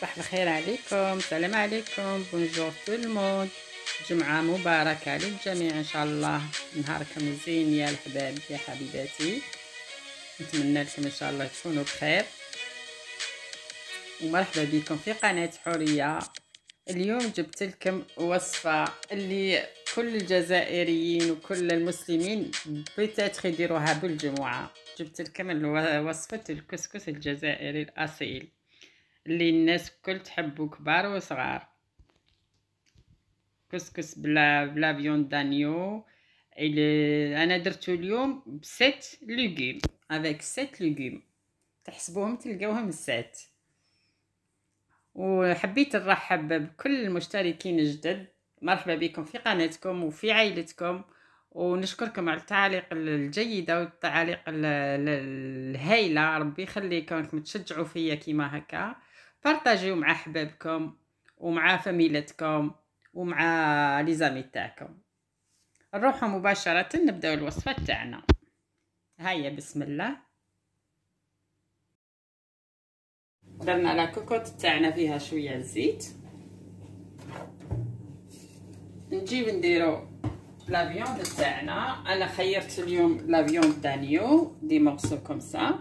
صباح الخير عليكم، السلام عليكم، بونجور تو الموند. جمعة مباركة للجميع ان شاء الله، نهاركم زين يا الحباب يا حبيباتي. نتمنى لكم ان شاء الله تكونوا بخير ومرحبا بكم في قناة حورية. اليوم جبت لكم وصفة اللي كل الجزائريين وكل المسلمين بتاتخ يديروها بالجمعة. جبت لكم وصفة الكسكس الجزائري الأصيل اللي الناس كل تحبو، كبار وصغار. كسكس بلا فيون دانيو. انا درتو اليوم بست لوغيم، افيك 7 لوغيم، تحسبوهم تلقاوهم 7. وحبيت نرحب بكل المشتركين الجدد، مرحبا بكم في قناتكم وفي عائلتكم، ونشكركم على التعاليق الجيدة والتعاليق الهائلة. ربي يخليكم، راكم تشجعوا فيا كيما هكا. بارطاجيو مع احبابكم ومع فاميلتكم ومع لي زامي تاعكم. نروحوا مباشرة نبداو الوصفة تاعنا. هيا بسم الله. درنا لا كوكوط تاعنا فيها شويه زيت. نجيب نديرو لا فيوند تاعنا. انا خيرت اليوم لا فيوند دانيو دي مورسو كوم سا.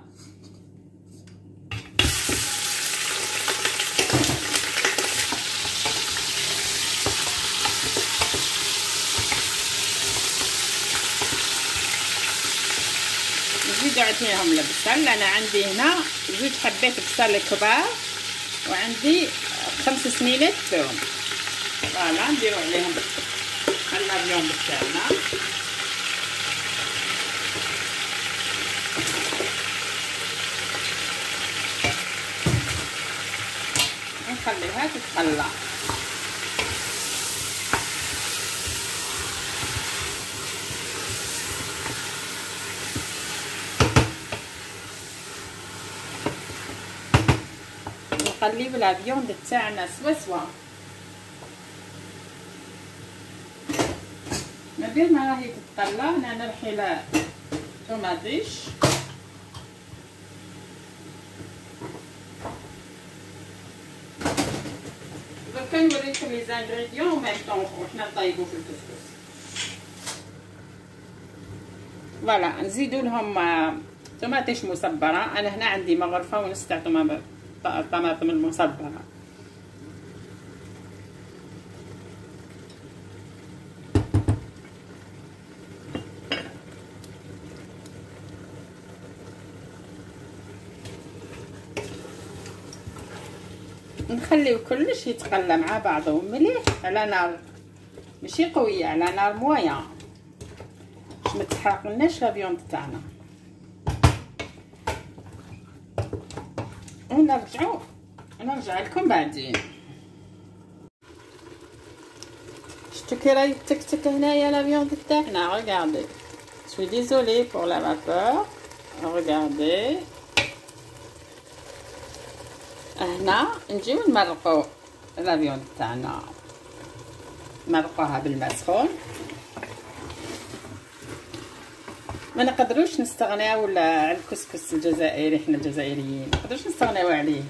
نزيد عليهم البصل. انا عندي هنا 2 حبات بصل كبار وعندي 5 سنينات ثوم. فوالا نديرو عليهم اللافيون تاعنا. نخليها تتخلى. نقلب لافيون تاعنا سوا مادير ما راهي تتقلى. انا نرحي لها طوماطيش دركا نوريكم لي زانغريديون ميم طون وحنا نطيبو في الكسكس. فوالا نزيدو لهم طوماطيش مصبره. انا هنا عندي مغرفه ونص تاع طماطم المصبره. نخليو كلش يتقلى مع بعضه مليح على نار ماشي قويه، على نار مويه باش ما تحرقلناش لا فيوند تاعنا. ونرجع لكم بعدين. شفتو كي راهي تكتك هنايا لا فيوند تاعنا. ريغاردي سوي ديزولي بور لا فابور. ريغاردي هنا نجيو نمرقو لا فيوند تاعنا. نمرقوها بالماء سخون. ما نقدروش نستغناو على الكسكس الجزائري. حنا الجزائريين ما نقدروش نستغناو عليه.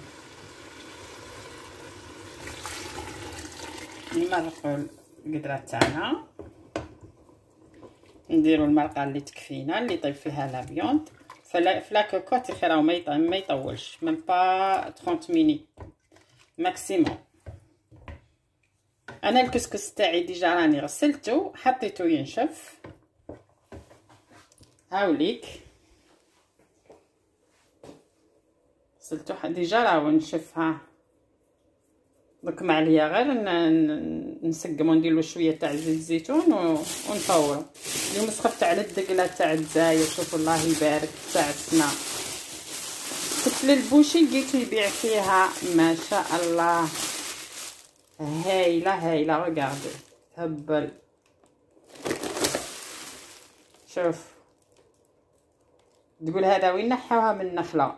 نمرقو القدره تاعنا، نديرو المرقه اللي تكفينا اللي يطيب فيها لا فيوند. فلا كوكوط يخيراو ما يطولش، ميم با 30 مينيت ماكسيموم. انا الكسكس تاعي ديجا راني غسلته حطيته ينشف. هاوليك غسلته ديجا راهو نشف. ها دوك ما عليا غير نسقمو نديرلو شويه تاع زيت الزيتون ونفورو. اليوم سخفت على الدقله تاع الجزائر. شوفوا الله يبارك تاعتنا. كنت للبوشي لقيتو يبيع فيها ما شاء الله هايله. ريغاردي تهبل. شوف تقول هذا وين نحوها من النخله.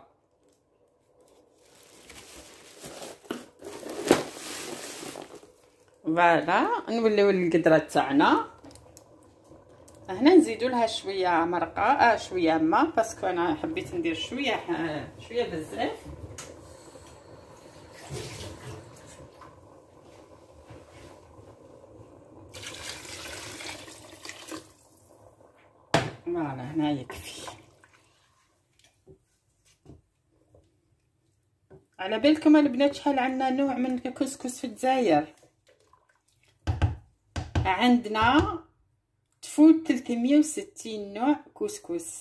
فوالا نوليو القدره تاعنا. هنا نزيدو لها شويه مرقه شويه ماء باسكو انا حبيت ندير شويه بزاف. فوالا هنا يكفي. على بالكم البنات شحال عندنا نوع من الكسكس في الجزائر؟ عندنا تفوت 360 نوع كسكس،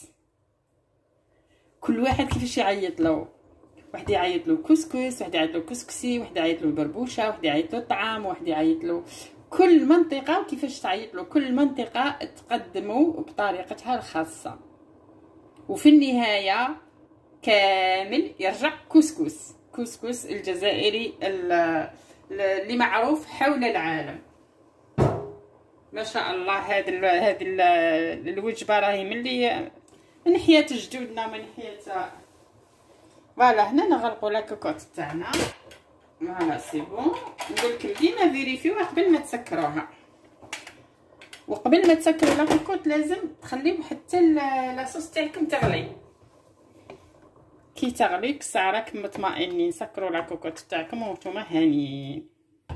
كل واحد كيفاش يعيط له. واحد يعيط له كسكس، واحد يعيط له كسكسي، واحد يعيط له بربوشه، واحد يعيط له طعام، واحد يعيط له. كل منطقه وكيفاش تعيط له، كل منطقه تقدموا بطريقتها الخاصه، وفي النهايه كامل يرجع كسكس الجزائري اللي معروف حول العالم. ما شاء الله. هذه الوجبه راهي من ناحيه جدودنا، من ناحيه فوالا. هنا نغلقوا لاكوكوط تاعنا. فوالا سي بون. نقول لكم ديما فيريفيوها قبل ما تسكروها، وقبل ما تسكروا لاكوكوط لازم تخليو حتى لاصوص تاعكم تغلي. كي تغلي كسا راكم مطمئنين سكروا لاكوكوط تاعكم وانتم هانيين.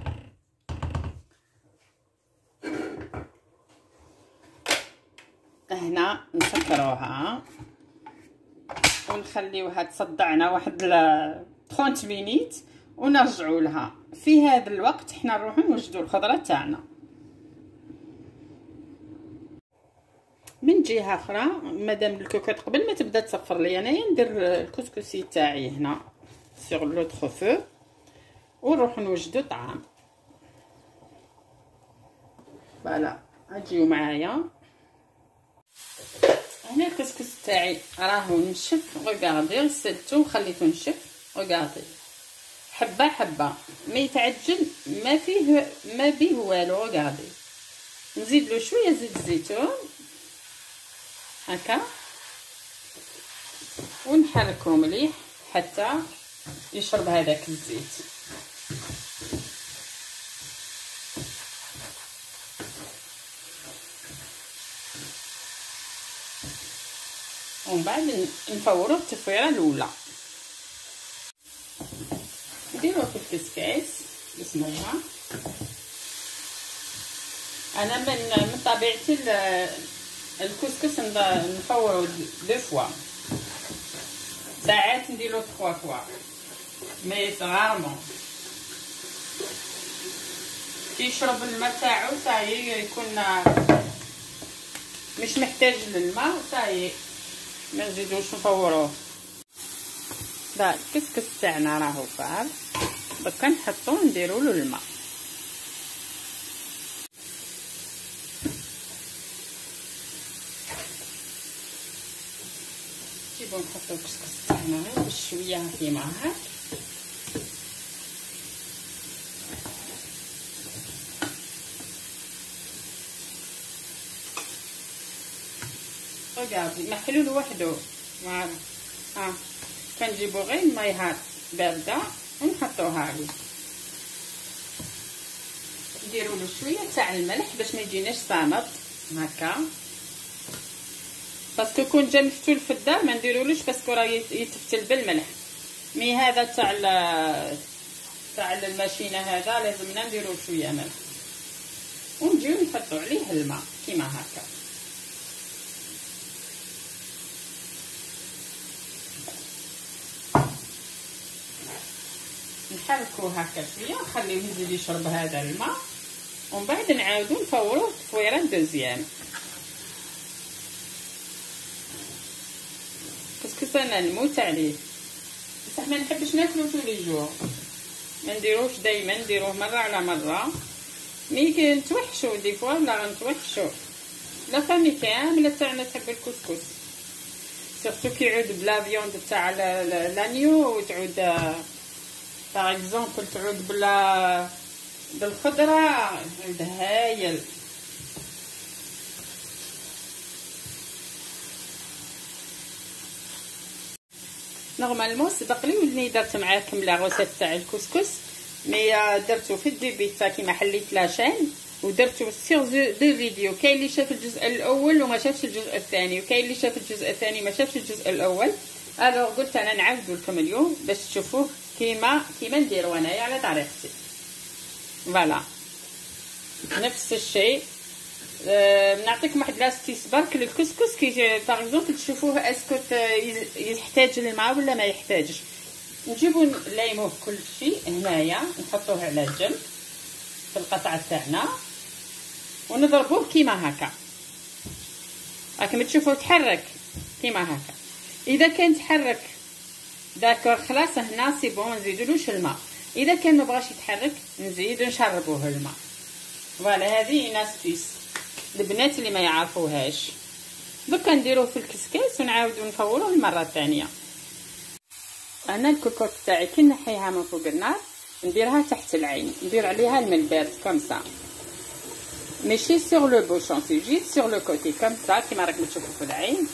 هنا نسكروها ونخليوها تصدعنا واحد 30 مينيت ونرجعوا لها. في هذا الوقت حنا نروحوا نوجدوا الخضره تاعنا. من جهه اخرى مادام الكوكوط قبل ما تبدا تصفر لي انايا ندير الكسكسي تاعي هنا سيغ لوطخ فو ونروح نوجدوا طعام. فوالا اجيو معايا. هنا الكسكس تاعي راهو نشف. ريغاردي غسلته وخليته نشف. ريغاردي حبه حبه ما يتعجل، ما بيه والو. ريغاردي نزيد له شويه زيت الزيتون هكا ونحركه مليح حتى يشرب هذاك الزيت. ومن بعد نفورو التفويره الاولى. نديروه في الكسكاس بسم الله. انا من طبيعتي الكسكس نفورو دو فوا، ساعات نديرو 3 فوا مي غارمون. كيشرب الماء تاعو صايي يكون مش محتاج للماء صايي ما نزيدوش نفوروه. لا الكسكس تاعنا راهو فار، دوكا نحطو نديرو له الماء. نجيبو نحطو الكسكس تاعنا غير بشويه كيما هاك. رجعتي محلول وحده. فوالا كنجيبو غير الماء بارده ونحطوها عليه. نديرو له شويه تاع الملح باش ما يجيناش صامت هكا، باسكو كون جا مفتول في الدار ما نديرولوش باسكو راه يتفتل بالملح. مي هذا تاع الماشينه هذا لازمنا نديرو شويه ملح ونجيو نحطو عليه الماء كيما هكا. نحركوه هكا شويه ونخليوه يزيد يشرب هذا الماء، ومن بعد نعاودو نفوروه تفويره دوزيام. كسكس انا نموت عليه، بصح ما نحبش ناكلو طول جور، ما نديروش دائما، نديروه مره على مره. مي نتوحشو دي فوا ولا نتوحشو. لا فامي كامله تاعنا تحب الكسكس، سورتو كي يعود بلا فيوند تاع لانيو وتعود باغ اكزومبل تعود بالخضره عود هايل. نورمالمون سبق لي ولني درت معاكم لا غوسيت تاع الكسكس، مي درتو في الديبي تاع كيما حليت لاشين ودرتو سيغ دو فيديو. كاين اللي شاف الجزء الاول وما شافش الجزء الثاني، وكاين اللي شاف الجزء الثاني ما شافش الجزء الاول. الوغ قلت انا نعاودو لكم اليوم باش تشوفوه كيما نديرو انايا على طريقتي. فوالا نفس الشيء نعطيكم واحد لاستيس برك للكسكس كي باغ اكزومبل تشوفوه اسكو يحتاج الماء ولا ما يحتاجش. نجيبو نلايموه كلشي هنايا، نحطوه على جنب في القطعه تاعنا ونضربوه كيما هكا. راكم تشوفوه تحرك كيما هكا. اذا كان تحرك داكور خلاص هنا سي بون نزيدولوش الماء. اذا كان مبغاش يتحرك نزيدو نشربوه الماء. فوالا هذه ناستيس البنات اللي ما يعرفوهاش. دوكا نديروه في الكسكاس ونعاودو نفوروه المره الثانيه. انا الكوكوط تاعي كي نحيها من فوق النار نديرها تحت العين، ندير عليها الماء البارد كومسا ماشي سور لو بوشون، سي جيت سور لو كوتي كومسا كيما راكم تشوفوا في العين،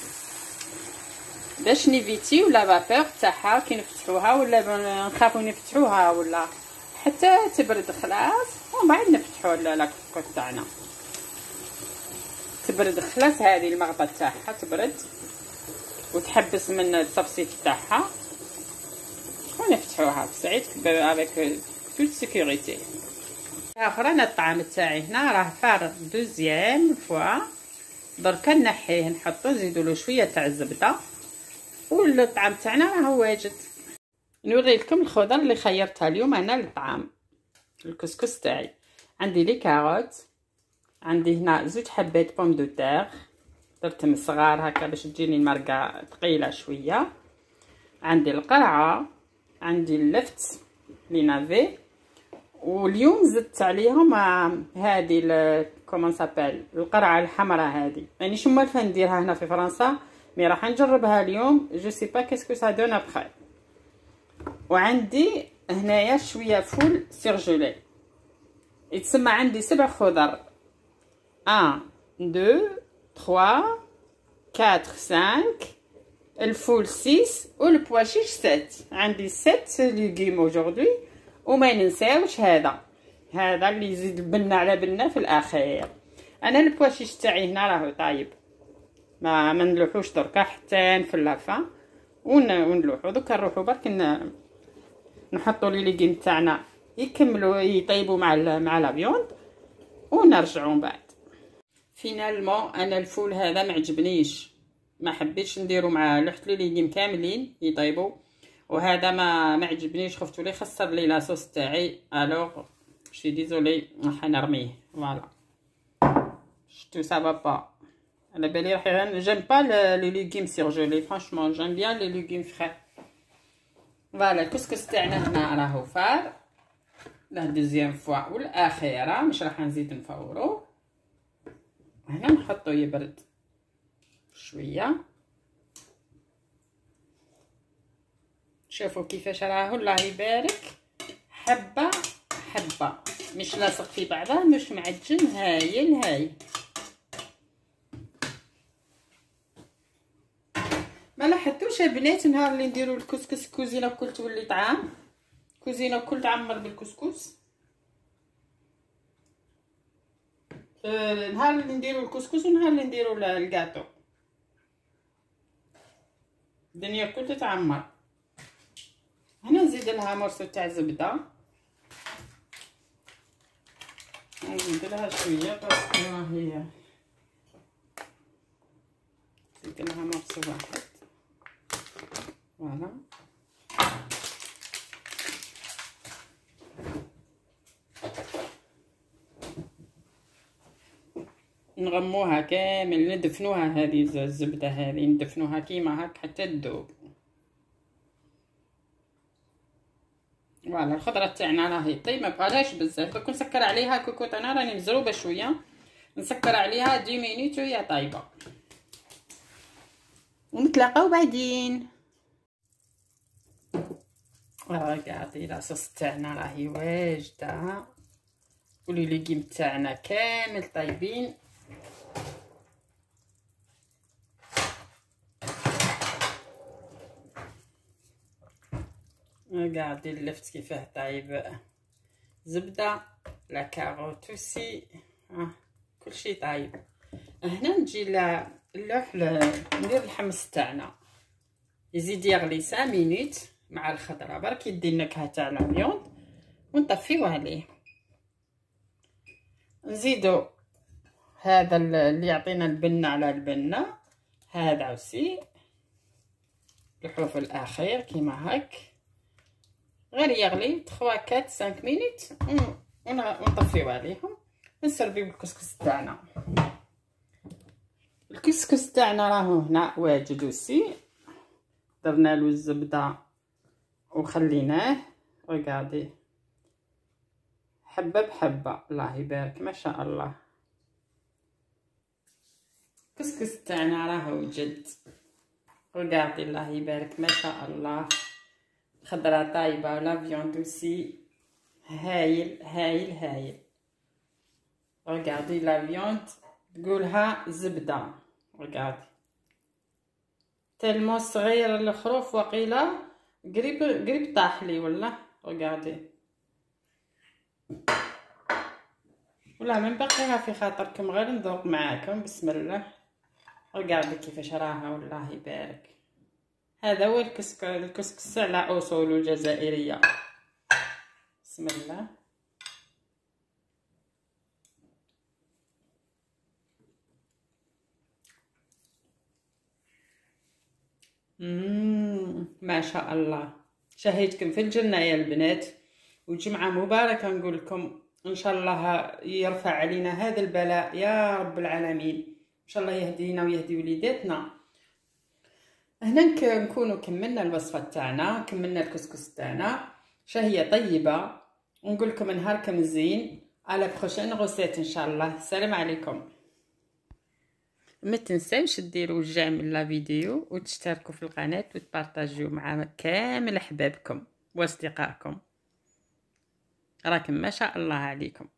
باش نيفيتيو لا فابور تاعها كي نفتحوها ولا نخافو نفتحوها ولا حتى تبرد خلاص ومن بعد نفتحوا لا كوكوط تاعنا. تبرد خلاص هذه المغطى تاعها تبرد وتحبس من التبسيط تاعها ونفتحوها بسعيد افيك توت سيكوريتي. اخرى انا الطعام تاعي هنا راه فارغ دوزيام فوا، دركا نحيه نحطو نزيدولو شويه تاع الزبده والطعام تاعنا راه واجد. نوري لكم الخضر اللي خيرتها اليوم انا للطعام الكسكس تاعي. عندي لي كاروت، عندي هنا زوج حبات بوم دو تير درتهم صغار هكا باش تجيني المرقه ثقيله شويه، عندي القرعه، عندي اللفت لي نافي، واليوم زدت عليهم هذه كومون سابيل القرعه الحمراء هذه مانيش مالفه نديرها هنا في فرنسا مي راح نجربها اليوم جو سي با كاسكو سا دون ابخي. وعندي هنايا شويه فول سيرجولي يتسمى عندي 7 خضر 1 2 3 4 5 الفول 6 والبواشيش 7. عندي 7 ليغيم اوجوردي. وما ننساوش هذا اللي يزيد بنه على بنه في الاخير. انا البواشيش تاعي هنا راهو طايب ما نلوحوش دركا حتى نفلافه ونلوحو. دوكا نروحو برك نحطوا لي ليغيم تاعنا يكملوا يطيبوا مع لا فيوند ونرجعوا من بعد. فينالمون انا الفول هذا ما عجبنيش، ما حبيتش نديرو مع لحت لي ليغيم كاملين يطيبوا، وهذا ما عجبنيش، خفتو لي خسر لي لاصوص تاعي. الوغ شي ديزولي راح نرميه. فوالا شتو سا با با. على بالي راح جيم با لي ليغيم سيرجولي فرانشمون جيم بيان لي ليغيم فري. فوالا الكسكس تاعنا هنا راهو فار لا دوزيام فوا والاخيره مش راح نزيد نفورو. هنا نحطو يبرد شويه. شوفوا كيفاش راهو الله يبارك حبه حبه مش لاصق في بعضه مش معجن هايل. ما لاحظتوش البنات نهار اللي نديروا الكسكس كوزينه الكل تولي طعام، كوزينه الكل تعمر بالكسكس. نهار اللي نديروا الكسكس ونهار اللي نديروا الكاطو الدنيا كل تتعمر. هنا نزيد لها مرسو تاع زبده، نزيد لها شويه باسكو هي نزيد لها مرسو واحد. فوالا نغموها كامل ندفنوها هذه الزبده هذه ندفنوها كيما هك حتى تذوب. فوالا الخضره تاعنا راهي طيب ما بغاش بزاف. دوك نسكر عليها كوكوط انا راني مزروبه شويه نسكر عليها 10 مينوت وهي طايبه ونتلاقاو بعدين. قاعدي لاصوص تاعنا راهي واجده ولي ليغيم تاعنا كامل طايبين. قاعدي اللفت كيفاه طايب زبده لا كاروت وسي كلشي طايب. هنا نجي اللوح ندير الحمص تاعنا يزيد يغلي 5 مينوت مع الخضره برك يدي النكهه تاع لا فيوند ونطفيوه عليه. نزيدو هذا اللي يعطينا البنه على البنه، هذا عوسي الحروف الاخير كيما هاك. غير يغلي 3 4 5 مينيت ونطفيو عليهم ونسربيو الكسكس تاعنا. الكسكس تاعنا راهو هنا واجد وسي، درنا له الزبده وخليناه. رقادي حبه بحبه، الله يبارك ما شاء الله. الكسكس تاعنا راهو جد، رقادي الله يبارك ما شاء الله. خضره طايبه ولا فيوند وسي هايل هايل هايل. رقادي لا فيوند تقولها زبده، رقادي تلمو صغير الخروف وقيله قريب طاح لي ولا. رقادي ولا من بقيها في خاطركم غير نذوق معاكم. بسم الله. رقادي كيفاش راها والله يبارك. هذا هو الكسكس على اصول جزائريه. بسم الله. ما شاء الله. شهيتكم في الجنة يا البنات، وجمعة مباركة نقول لكم. إن شاء الله يرفع علينا هذا البلاء يا رب العالمين. إن شاء الله يهدينا ويهدي وليداتنا. هنا نكونوا كملنا الوصفة تاعنا، كملنا الكسكس تاعنا، شهية طيبة. ونقول لكم نهاركم زين. على بروشين غوسيت إن شاء الله. السلام عليكم. ما تنساوش ديروا جيم لا فيديو وتشتركوا في القناة وتبارطاجيو مع كامل احبابكم واصدقائكم. راكم ما شاء الله عليكم.